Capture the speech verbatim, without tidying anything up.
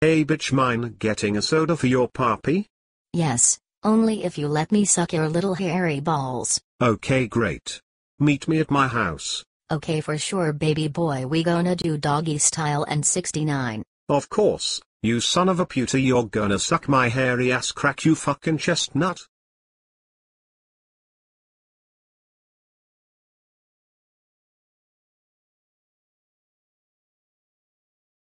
Hey bitch, mine getting a soda for your puppy? Yes, only if you let me suck your little hairy balls. Okay, great. Meet me at my house. Okay, for sure baby boy, we gonna do doggy style and sixty-nine. Of course, you son of a puta, you're gonna suck my hairy ass crack, you fucking chestnut.